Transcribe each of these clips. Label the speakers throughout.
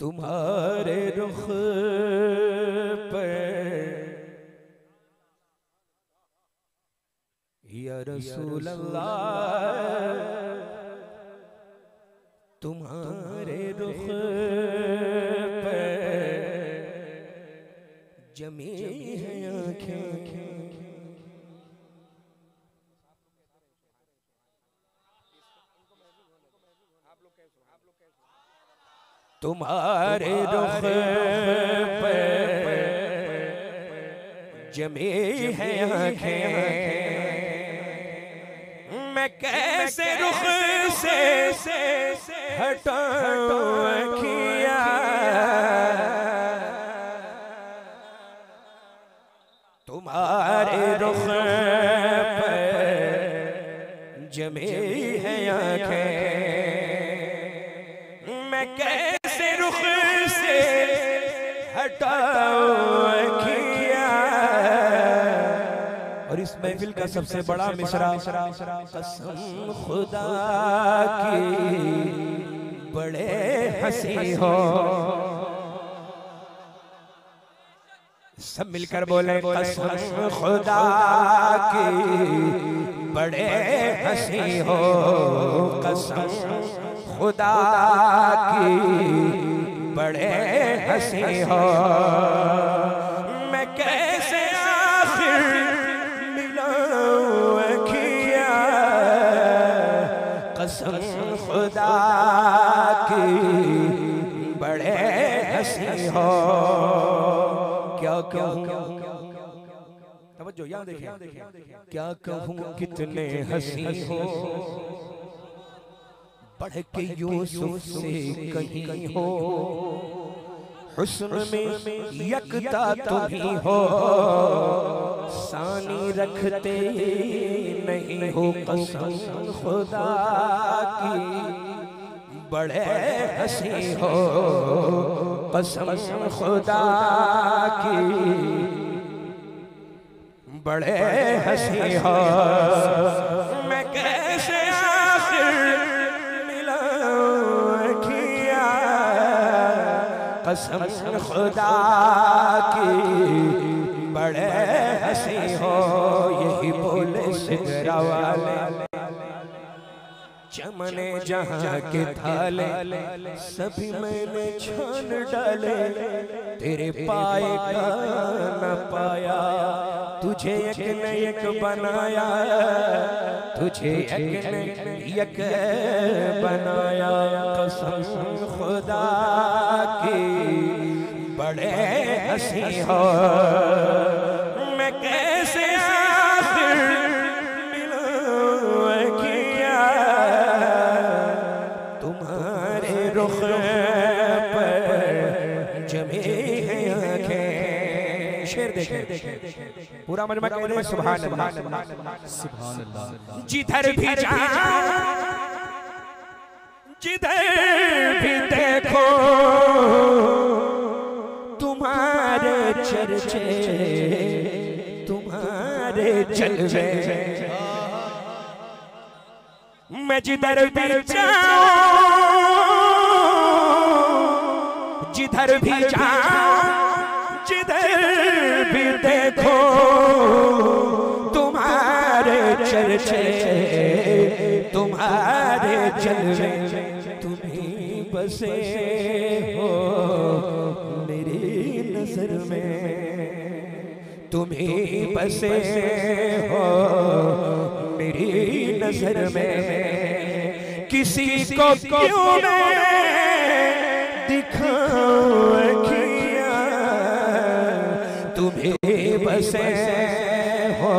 Speaker 1: तुम्हारे रुख पे या रसूल अल्लाह, तुम्हारे रुख पे जमी है आँखें। तुम्हारे रुख पे जमी है आँखें, मैं कैसे रुख से हटाऊं अखियाँ। तुम्हारे रुख पे जमी है आँखें, मैं कैसे रुख से हटाऊं अखियाँ। और इस महफिल का सबसे बड़ा मिसरा, कसम खुदा की बड़े हंसी हो। सब मिलकर बोले कसम खुदा की बड़े हंसी हो, कसम खुदा की बड़े हंसी हो। मैं कैसे आखिर मिलाऊं अखियाँ, कसम खुदा की बड़े हंसी हो। क्या कहूँ, तवज्जो यहाँ देखिए, क्या कहूँ कितने हंसी हो, बढ़ के यूसुफ से कहीं हो। हुस्न में यकता तुम हो, सानी रखते नहीं हो। कसम खुदा की बड़े हंसी हो, कसम खुदा की बड़े हंसी हो। मैं कैसे आखिर मिलाऊं अखियाँ, कसम खुदा की बड़े हंसी हो। यही बोले सिदरा वाले, चमने जहाँ के थाले सभी मैंने छान डाले। तेरे पाए का न पाया, तुझे एक न एक बनाया, तुझे एक न एक बनाया। कसम खुदा की बड़े हंसी हो, मैं कैसे आखिर मिलाऊं अखियाँ। तुम्हारे रुख पर जमी है आँखें। शेर देखें, पूरा मजमा कहने में सुभान अल्लाह, सुभान अल्लाह। जिधर भी जाऊं, जिधर भी देखो, तुम्हारे चर्चे, तुम्हारे जलवे। मैं जिधर भी जाऊं, जिधर भी जाऊं, जिधर भी देखो, तुम्हारे चर्चे, तुम्हारे जलवे। तुम्हीं बसे हो मेरी नजर में, तुम्हीं बसे हो मेरी नजर में। किसी को क्यों मैं दिखाऊं अखियाँ, तुम्हीं बसे हो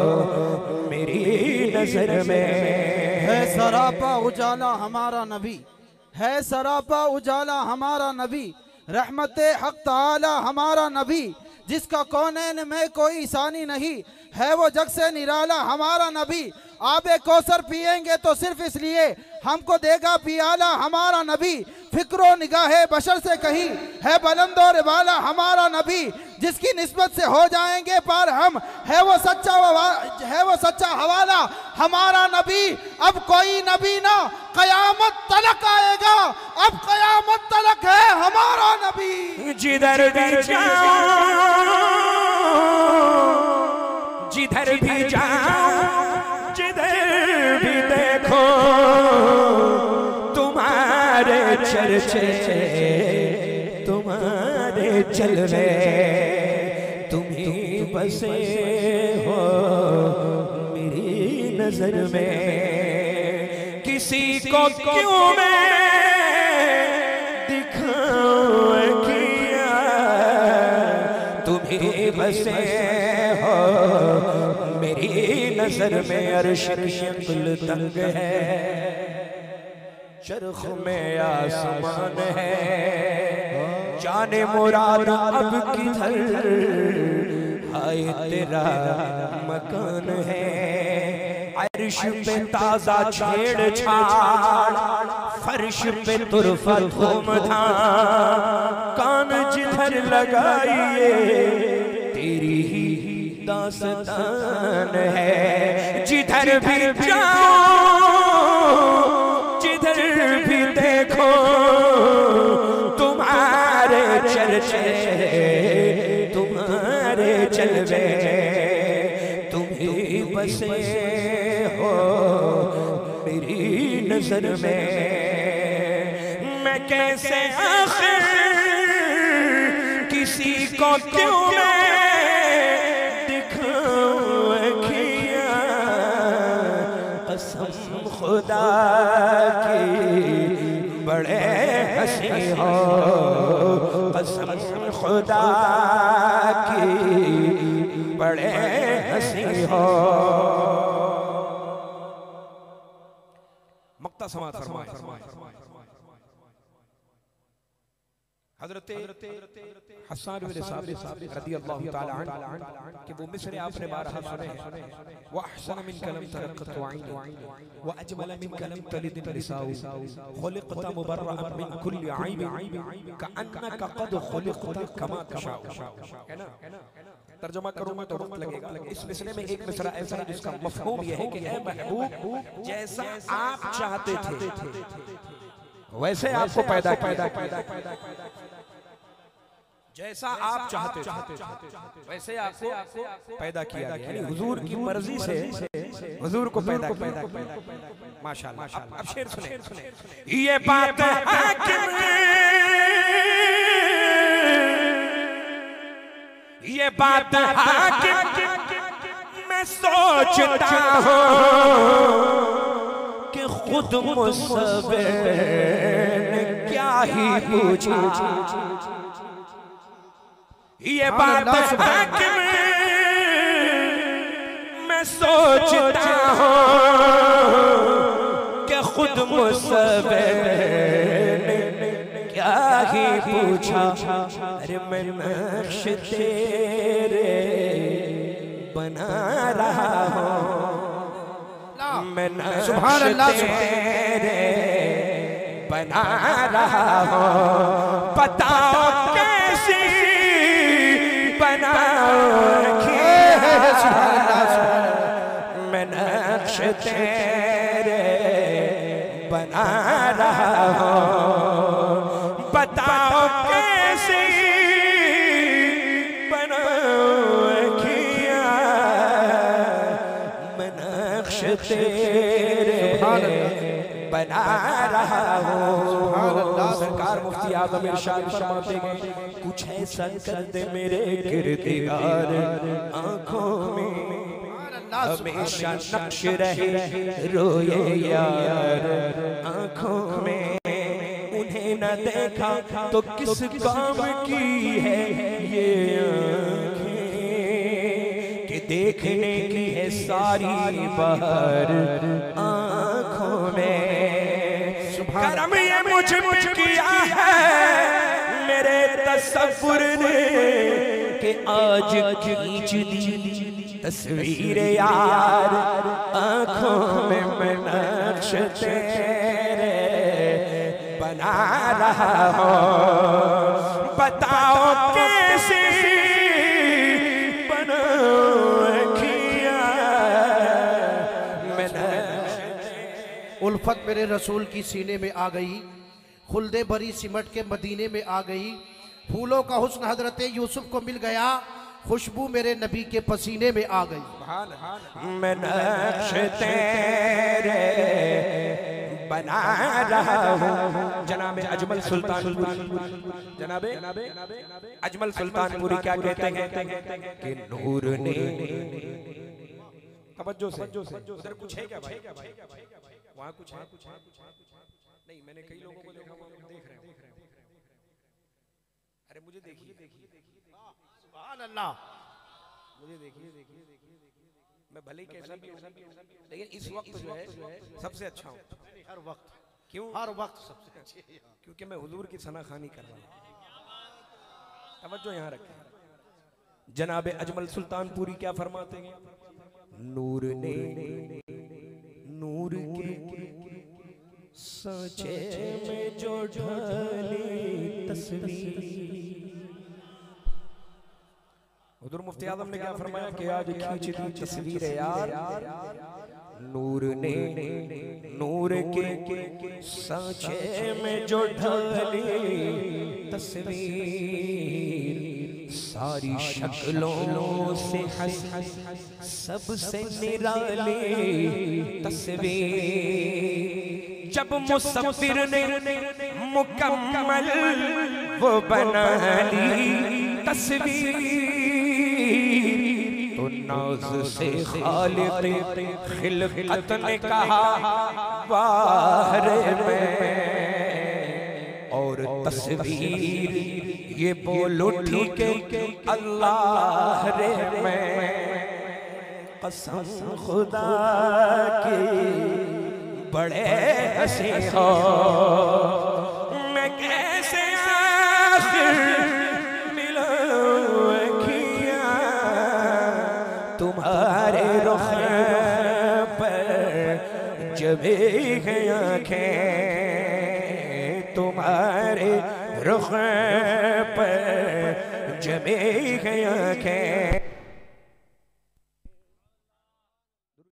Speaker 1: मेरी नजर में।
Speaker 2: है सरापा उजाला हमारा नबी, है सरापा उजाला हमारा नबी, रहमते हक ताला हमारा नबी, जिसका कौनैन में कोई सानी नहीं, है वो जग से निराला हमारा नबी। आबे कौसर पिएंगे तो सिर्फ इसलिए हमको देगा पियाला हमारा नबी। फिक्रो निगाहे बशर से कहीं है बुलंद और वाला हमारा नबी, जिसकी निस्बत से हो जाएंगे पार हम, है वो सच्चा हवाला हमारा नबी। अब कोई नबी ना कयामत तलक आएगा, अब कयामत तलक है हमारा
Speaker 1: जिधर भी जाओ, जिधर भी जाओ, जिधर भी देखो, तुम्हारे चर्चे, तुम्हारे चलवे, तुम ही बसे हो मेरी नजर में। किसी को क्यों मैं दिखाऊं किया, तुम ही बसे हो मेरी नजर में। अर्श की शक्ल तंग है, चरख में आसमान है, जाने मुराद अब किधर, हाय तेरा मकान है। अर्श पे ताजा छेड़छाड़, फर्श पे तुरफा धूमधाम, कान जिधर लगाइए तेरी ही दास्तान है। जिधर भी जाओ, जिधर भी देखो, तुम्हारे चर्चे, तुम्हारे चलवे, तुम ही बसे हो मेरी नजर में। मैं कैसे आखिर किसी को क्यों मैं दिखाऊं किया, कसम खुदा की बड़े हंसी हो, कसम खुदा की बड़े हंसी हो। मक्ता समात फरमाए हज़रत हसन बिन साबित रज़ियल्लाहु ताला अन्हु कि वो मिसरे आपने बारहा सुने हैं। व अहसन मिन कलम तरक़त आइनी व अजमल मिन कलम तलिद निसाउ खुलिक़त मुबर्रअन मिन कुल्ली ऐब कअन्नका क़द खुलिक़त कमा तशाउ। है ना, तर्जुमा करूंगा तो वक्त लगेगा। इस मिसरे में एक मिसरा ऐसा है जिसका मफहूम यह है कि ऐ महबूब, जैसा आप चाहते थे वैसे आपको पैदा किया, जैसा आप चाहते थे वैसे आपको पैदा किया गया। यानी हुजूर की मर्जी से हुजूर को पैदा किया। माशाअल्लाह। अब शेर सुने। ये बात हाकिम, ये बात हाकिम मैं सोचता हूँ कि खुद मुझसे क्या ही पूछा। ये बात हाकिम मैं सोचता हूँ कि खुद मुझसे क्या ही पूछा। अरे मैं नक्श तेरे बना रहा हूँ, मैं नक्श तेरे बना रहा हूँ। बताओ कैसी मैं नक्श तेरे बना रहा हूँ। बताओ कैसी बना किया, मैं नक्श तेरे बना रहा हूँ। सरकार मुफ्ती आज़म इरशाद फरमाते हैं, कुछ ऐसा कर दे मेरे किरदार आँखों में हमेशा नक्श रहे, रोए यार आँखों में। उन्हें न देखा तो किस काम की है ये आँखें, कि देखने की है सारी बाहर आँखों में। करम ये मुझ पे किया है मेरे तसव्वुर ने, कि आज खींच दी तस्वीर यार आँखों में। मैं नक्श तेरे बना रहा हूँ। बताओ कैसे बना किया मैंने।
Speaker 3: उल्फत मेरे रसूल की सीने में आ गई, खुल्दे भरी सिमट के मदीने में आ गई। फूलों का हुस्न हजरत यूसुफ को मिल गया, खुशबू मेरे नबी के पसीने में आ गई।
Speaker 1: मैं नक्श तेरे बना रहा हूँ। जनाब अजमल सुल्तानपुरी, जनाब अजमल सुल्तानपुरी क्या कहते हैं कि नूर ने, तवज्जो से उधर कुछ है क्या भाई? वहाँ कुछ है? नहीं, मैंने कई लोगों को देखा, वो देख रहे हैं। अरे मुझे देखिए,
Speaker 3: सुभान अल्लाह,
Speaker 1: मुझे देखिए, मैं भले ही कैसा भी हूं, लेकिन इस वक्त जो है सबसे अच्छा हूँ।
Speaker 3: हर वक्त,
Speaker 1: क्यों?
Speaker 3: हर वक्त सबसे अच्छे,
Speaker 1: क्योंकि मैं हुजूर की सना खानी कर रहा हूँ। तवज्जो यहाँ रखें। जनाब अजमल सुल्तानपुरी क्या फरमाते हैं? नूर ने नूर के सचे में जो ढली तस्वीर। हुजूर मुफ्ती आजम ने क्या फरमाया कि आज खींच दी तस्वीर यार, नूर ने नूर के सांचे में जो ढली तस्वीर, सारी शक्लों से हंस सबसे निराली तस्वीर। जब मुसफ्फिर ने मुकम्मल वो बना ली तस्वीर, तो नाज से खालिक़ खिलकत ने कहा बाहर में, और तस्वीर ये बोल उठी के अल्लाह रे मैं, कसम खुदा की बड़े हंसी हो, मैं कैसे आखिर तुम्हारे रुख पर जबी हैं आँखें, तुम्हारे रुख पर जबी हैं आँखें।